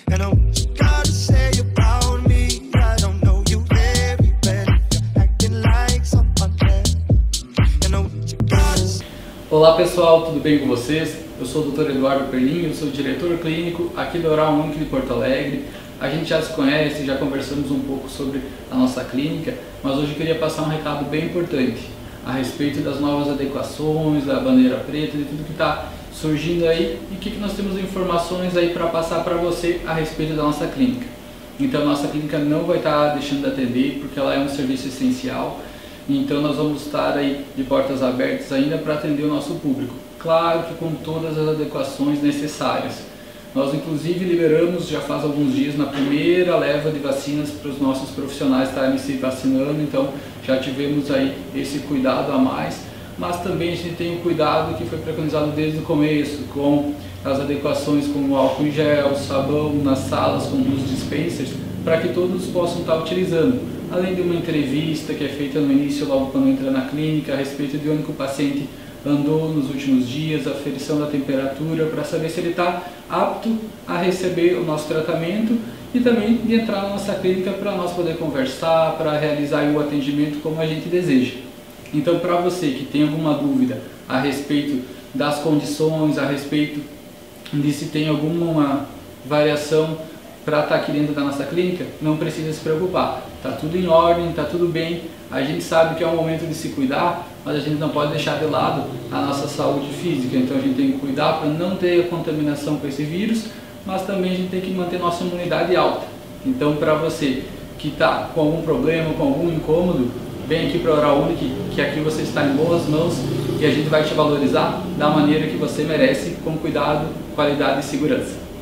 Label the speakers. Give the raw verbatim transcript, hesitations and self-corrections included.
Speaker 1: And I what you gotta say about me. I don't know you very well. You're acting like someone else. And I what you gotta say.
Speaker 2: Olá pessoal, tudo bem com vocês? Eu sou o doutor Eduardo Perlinho, sou diretor clínico aqui da Oral Unique de Porto Alegre. A gente já se conhece, já conversamos um pouco sobre a nossa clínica, mas hoje eu queria passar um recado bem importante a respeito das novas adequações, da bandeira preta, de tudo que está surgindo aí e que, que nós temos informações aí para passar para você a respeito da nossa clínica. Então, nossa clínica não vai estar deixando de atender porque ela é um serviço essencial. Então nós vamos estar aí de portas abertas ainda para atender o nosso público. Claro que com todas as adequações necessárias. Nós inclusive liberamos já faz alguns dias na primeira leva de vacinas para os nossos profissionais estarem se vacinando, então já tivemos aí esse cuidado a mais, mas também a gente tem o cuidado que foi preconizado desde o começo, com as adequações como álcool em gel, sabão nas salas com os dispensers, para que todos possam estar utilizando. Além de uma entrevista que é feita no início, logo quando entra na clínica, a respeito de onde o paciente andou nos últimos dias, a aferição da temperatura, para saber se ele está apto a receber o nosso tratamento e também de entrar na nossa clínica para nós poder conversar, para realizar o atendimento como a gente deseja. Então, para você que tem alguma dúvida a respeito das condições, a respeito de se tem alguma variação para estar aqui dentro da nossa clínica, não precisa se preocupar, está tudo em ordem, está tudo bem, a gente sabe que é um momento de se cuidar, mas a gente não pode deixar de lado a nossa saúde física, então a gente tem que cuidar para não ter a contaminação com esse vírus, mas também a gente tem que manter nossa imunidade alta. Então, para você que está com algum problema, com algum incômodo, vem aqui para a Oral Unique, que aqui você está em boas mãos e a gente vai te valorizar da maneira que você merece, com cuidado, qualidade e segurança.